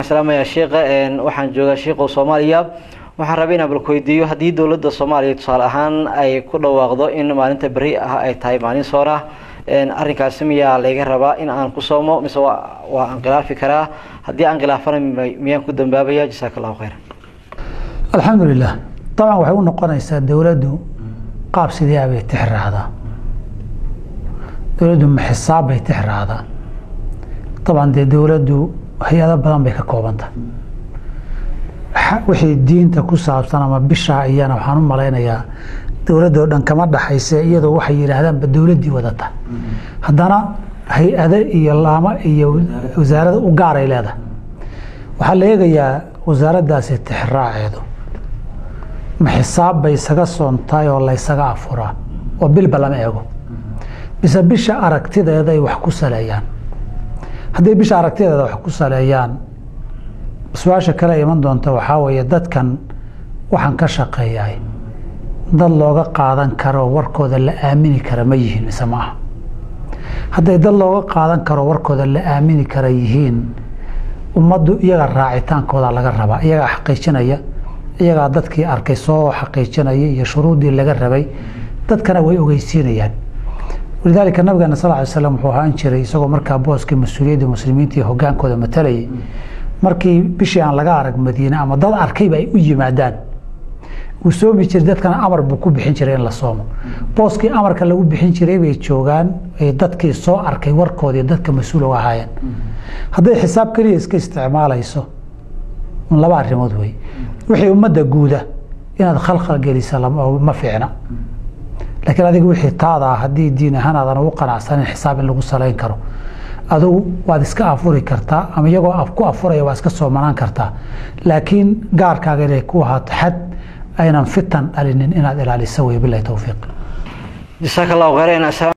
السلام يا شيخ waxaan joogaa sheekh Soomaaliya waxaan rabaa inaan balkoodiyo hadii dawladda Soomaaliya tusaale ahaan ay ku dhawaaqdo in maalinta bari ah ay tahay maalin soora arrinkaas miyaa laga rabaa in aan ku soomo mise waa aan khilaafi karaa hadii aan khilaafana miyaan ku dambaabaya jazakallahu khayr alxamdulillah طبعا waxay u noqonaysaa dawladdu qaab sidii ay tixraacda dawladdu ma xisaab ay tixraacda طبعا dawladdu hay'ado badan bay ka koobanta wixii diinta ku saabsan ama bisha iyana waxaan u maleynayaa dawladda oo dhan kama dhaxaysa iyadoo waxay yiraahdaan dawladdii wadata haddana hay'ado iyo laamo iyo wasaaradda u gaar ay leedahay waxaa la eegayaa wasaaraddaasi tixraaceedu ma xisaab bay isaga soontahay oo la isaga afuraa oo bilba lama eego bisa bisha aragtideeda ay wax ku saleeyaan haddii bisha aragtideeda wax ku saleeyaan su'aasha kale iman doonta waxaa weeye dadkan waxaan ka shaqeeyay dad looga qaadan karo warkooda la aamini kara ma yihiin mise maaha hadday dad looga qaadan karo warkooda la aamini kara yihiin ummaddu iyaga raacitaankooda laga rabaa iyaga xaqiijinaya iyaga dadkii arkay soo xaqiijinaya iyo shuruudii laga rabay dadkana way ogeysiinayaan ولذلك النبي صلى الله عليه وسلم وحو هان جيري isagoo markaa booska mas'uuliyadda muslimiinta iyo hogaankooda matalay markii bishii aan laga arag Madiina ama dad arkay bay u yimaadaan uu soo bijir dadkana amar buu ku bixin jiray in la soomo booskii amarka lagu bixin jiray bay joogaan ay dadkii soo arkay warkoodii dadka mas'uul uga ahaayeen haday xisaab kaliya iska isticmaalayso laba arrimood way wixii ummadda guuda inaad khalkhal geliso ma fiicna لكن هذا يقول حتى هذه الدين هنا هذا نوقع عشان حساب اللي قصة لين كرو هذا وادسك أفوري كرتا أما يجوا أفكو أفوري واسك صومنان كرتا لكن جار كاغير كوها تحد أين فتن ألين إن هذا اللي يسوي بالله توفيق جزاك الله خيرا.